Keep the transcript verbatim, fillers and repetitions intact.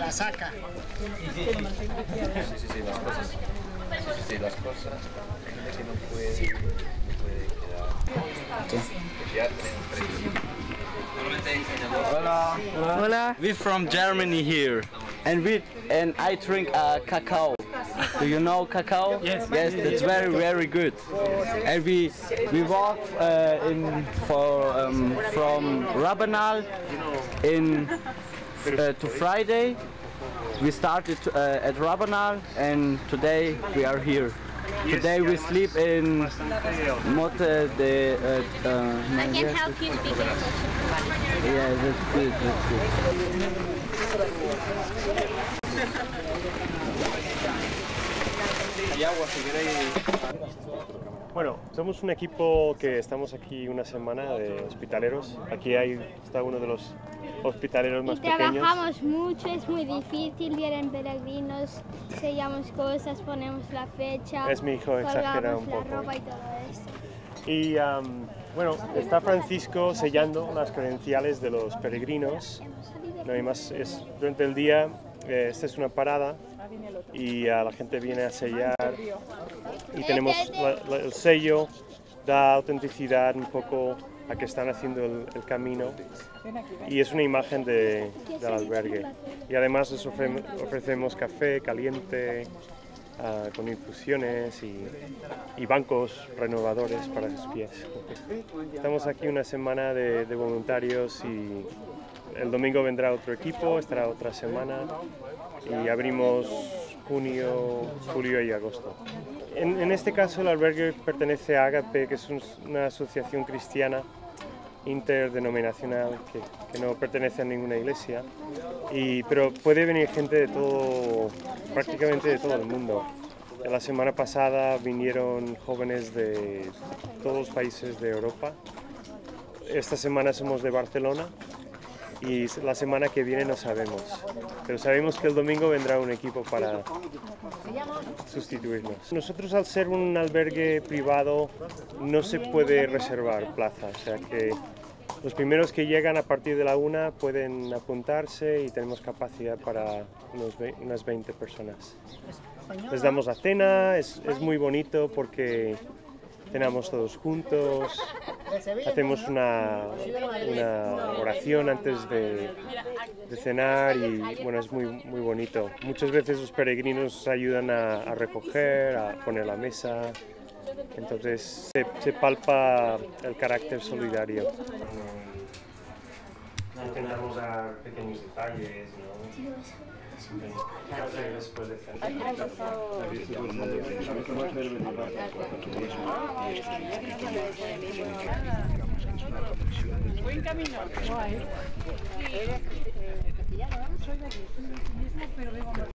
la saca. Sí, sí, sí, las cosas. Sí, sí, sí, las cosas. Hay gente que no puede, no puede quedar. Que ya tenemos tres. Hola. Hola. We're from Germany here, and we and I drink uh, cacao. Do you know cacao? Yes. Yes, that's very very good. And we we walk uh, in for um, from Rabanal in uh, to Friday. We started uh, at Rabanal, and today we are here. Today we sleep in Motte de. Uh, uh, I can help you speak English. Yeah, that's good. That's good. Bueno, somos un equipo que estamos aquí una semana de hospitaleros. Aquí hay, está uno de los hospitaleros más Y pequeños. trabajamos mucho, es muy difícil, vienen peregrinos, sellamos cosas, ponemos la fecha, Es mi hijo, exagera un colgamos la poco. ropa y todo esto. Y um, bueno, está Francisco sellando las credenciales de los peregrinos. No hay más, es, durante el día, eh, esta es una parada y uh, la gente viene a sellar y tenemos la, la, el sello, da autenticidad un poco a que están haciendo el, el camino y es una imagen de, del albergue. Y además les ofre, ofrecemos café caliente, Uh, con infusiones y, y bancos renovadores para sus pies. Estamos aquí una semana de, de voluntarios y el domingo vendrá otro equipo, estará otra semana y abrimos junio, julio y agosto. En, en este caso el albergue pertenece a Ágape, que es un, una asociación cristiana interdenominacional que, que no pertenece a ninguna iglesia, y, pero puede venir gente de todo, prácticamente de todo el mundo. La semana pasada vinieron jóvenes de todos los países de Europa. Esta semana somos de Barcelona y la semana que viene no sabemos, pero sabemos que el domingo vendrá un equipo para sustituirnos. Nosotros, al ser un albergue privado, no se puede reservar plaza, o sea que los primeros que llegan a partir de la una pueden apuntarse y tenemos capacidad para unos unas veinte personas. Les damos la cena, es, es muy bonito porque cenamos todos juntos, hacemos una, una oración antes de, de cenar y bueno, es muy, muy bonito. Muchas veces los peregrinos ayudan a, a recoger, a poner la mesa, entonces se, se palpa el carácter solidario. Intentamos dar pequeños detalles, ¿no? Después de cenar. Buen camino. Soy de allí mismo, pero vivo en